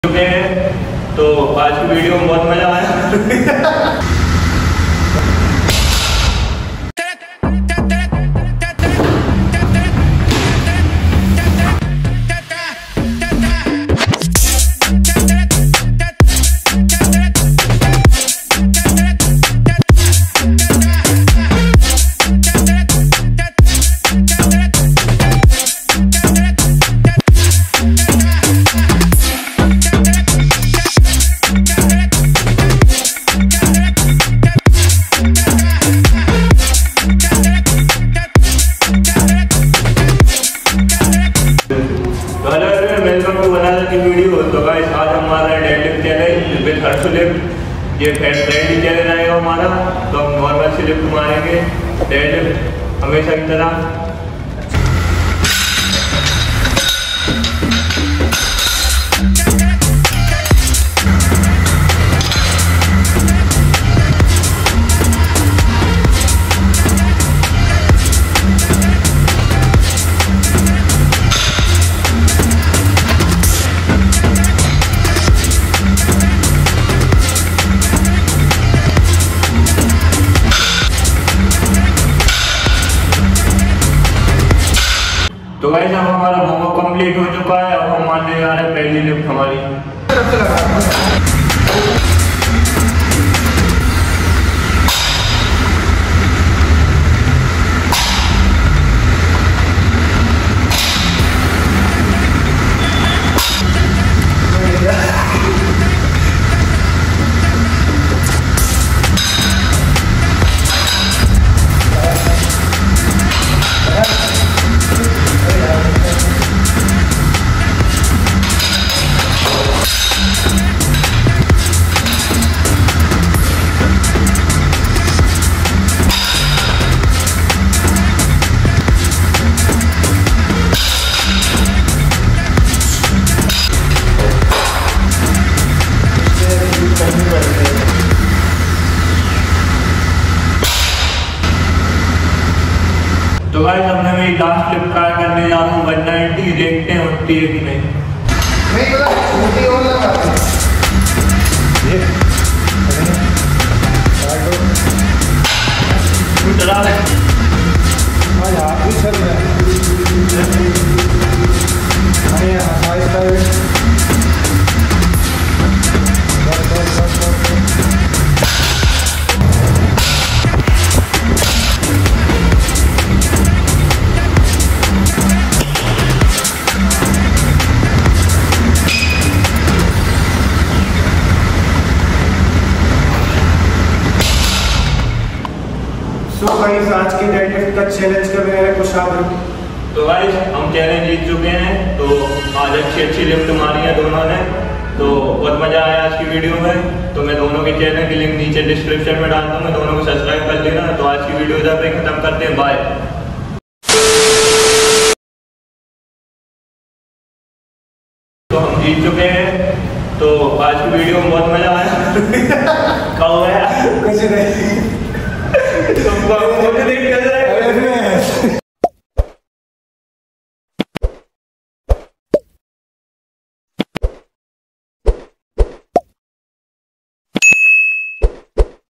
चुके हैं। तो आज की वीडियो में बहुत मजा आया। वीडियो तो गाइस आज हमारा deadlift challenge with Harsh lift, ये फ्रेंडली चैलेंज आएगा हमारा। तो हम नॉर्मल से लिफ्ट मारेंगे, डेडलिफ्ट हमेशा की तरह। तो गाइस अब हमारा होमवर्क कंप्लीट हो चुका है। अब हम मानने जा रहे हैं पहली लिफ्ट हमारी। तो गाइस अब मैं मेरी लास्ट लिफ्ट ट्राई करने जा रहा हूँ 190, देखते हैं 88 में। नहीं पता छोटी और लगा ये चला ले आज आप भी चल रहे हैं। अरे आहिस्ता तो गाइस आज की डेडलिफ्ट का चैलेंज कर रहे हैं कुछ आप। तो गाइस हम चैलेंज जीत चुके हैं। तो आज अच्छी लिफ्ट मारी है दोनों ने। तो बहुत मजा आया आज की वीडियो में। तो मैं दोनों के चैनल की लिंक नीचे डिस्क्रिप्शन में डाल दूंगा, दोनों को सब्सक्राइब कर लेना। तो आज की वीडियो इधर पे खत्म करते हैं, बाय। तो हम जीत चुके हैं। तो आज की वीडियो में बहुत मजा आया। कब गया कुछ नहीं तो देख